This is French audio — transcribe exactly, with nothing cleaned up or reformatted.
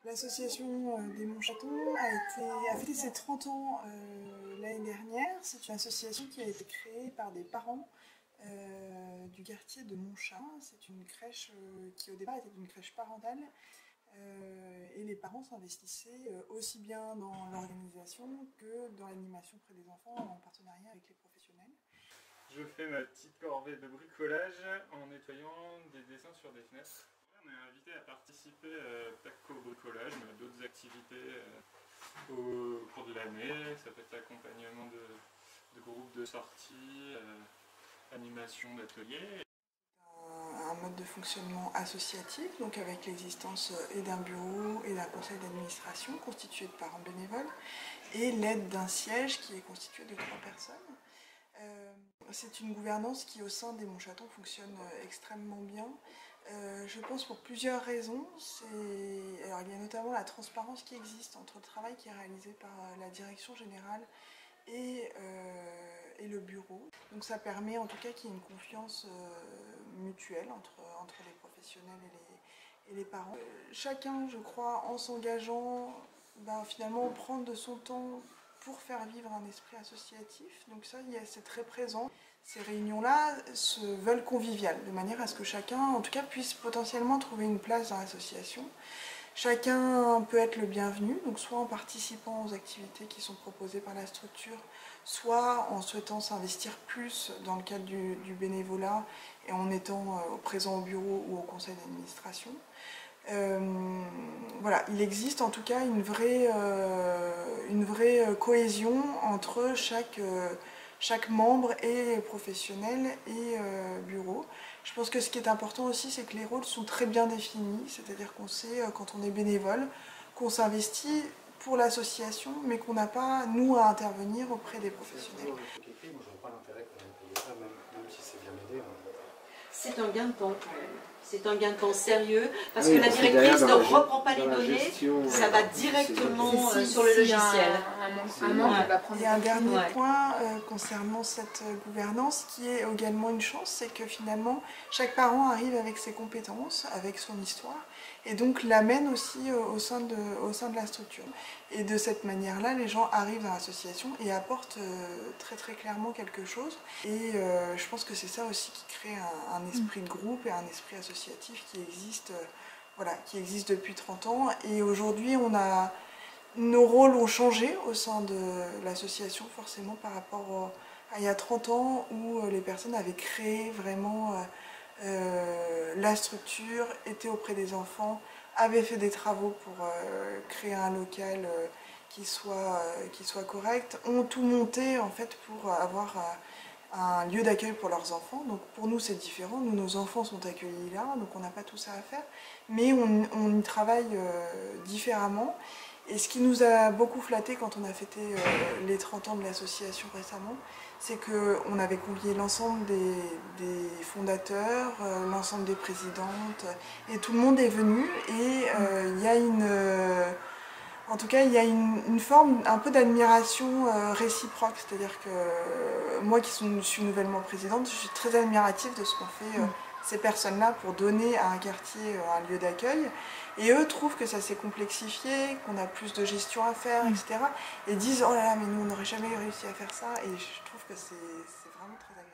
L'association des Montchatons a, été, a fêté ses trente ans euh, l'année dernière. C'est une association qui a été créée par des parents euh, du quartier de Montchat. C'est une crèche euh, qui au départ était une crèche parentale euh, et les parents s'investissaient euh, aussi bien dans l'organisation que dans l'animation près des enfants en partenariat avec les professionnels. Je fais ma petite corvée de bricolage en nettoyant des dessins sur des fenêtres. On est invité à participer euh, pas qu'au bricolage, mais à d'autres activités euh, au cours de l'année. Ça peut être accompagnement de, de groupes de sortie, euh, animation d'ateliers. Un mode de fonctionnement associatif, donc avec l'existence et d'un bureau et d'un conseil d'administration constitué de parents bénévoles et l'aide d'un siège qui est constitué de trois personnes. Euh, c'est une gouvernance qui au sein des Montchatons fonctionne extrêmement bien. Euh, je pense pour plusieurs raisons. Alors, il y a notamment la transparence qui existe entre le travail qui est réalisé par la direction générale et, euh, et le bureau. Donc ça permet en tout cas qu'il y ait une confiance euh, mutuelle entre, entre les professionnels et les, et les parents. Euh, chacun, je crois, en s'engageant, ben, finalement prendre de son temps pour faire vivre un esprit associatif. Donc ça, c'est très présent. Ces réunions-là se veulent conviviales, de manière à ce que chacun, en tout cas, puisse potentiellement trouver une place dans l'association. Chacun peut être le bienvenu, donc soit en participant aux activités qui sont proposées par la structure, soit en souhaitant s'investir plus dans le cadre du, du bénévolat et en étant euh, présent au bureau ou au conseil d'administration. Euh, voilà, il existe en tout cas une vraie, euh, une vraie cohésion entre chaque, euh, chaque membre et professionnel et euh, bureau. Je pense que ce qui est important aussi, c'est que les rôles sont très bien définis, c'est-à-dire qu'on sait quand on est bénévole, qu'on s'investit pour l'association, mais qu'on n'a pas, nous, à intervenir auprès des professionnels. Moi, je vois pas l'intérêt qu'on ait payé ça, même, même si c'est bien aidé. C'est un gain de temps quand même. C'est un gain de temps sérieux, parce oui, que la directrice ne reprend pas les données, gestion, ça va directement si, sur le si logiciel. Un, un, un manque, ouais. va prendre Il y a un dernier ouais. point euh, concernant cette gouvernance qui est également une chance, c'est que finalement chaque parent arrive avec ses compétences, avec son histoire, et donc l'amène aussi euh, au, sein de, au sein de la structure. Et de cette manière-là, les gens arrivent dans l'association et apportent euh, très très clairement quelque chose. Et euh, je pense que c'est ça aussi qui crée un, un esprit de groupe et un esprit associatif qui existe, euh, voilà, qui existe depuis trente ans. Et aujourd'hui, on a... Nos rôles ont changé au sein de l'association, forcément, par rapport à il y a trente ans, où les personnes avaient créé vraiment euh, la structure, étaient auprès des enfants, avaient fait des travaux pour euh, créer un local euh, qui soit, euh, qui soit correct, ont tout monté en fait pour avoir euh, un lieu d'accueil pour leurs enfants. Donc pour nous c'est différent, nous nos enfants sont accueillis là, donc on n'a pas tout ça à faire, mais on, on y travaille euh, différemment. Et ce qui nous a beaucoup flatté quand on a fêté euh, les trente ans de l'association récemment, c'est qu'on avait convié l'ensemble des, des fondateurs, euh, l'ensemble des présidentes, et tout le monde est venu. Et euh, il y a une, euh, en tout cas, il y a une, une forme un peu d'admiration euh, réciproque. C'est-à-dire que euh, moi qui suis, suis nouvellement présidente, je suis très admirative de ce qu'ont fait euh, ces personnes-là pour donner à un quartier euh, un lieu d'accueil. Et eux trouvent que ça s'est complexifié, qu'on a plus de gestion à faire, et cetera. Et disent « Oh là là, mais nous, on n'aurait jamais réussi à faire ça ». Et je trouve que c'est vraiment très agréable.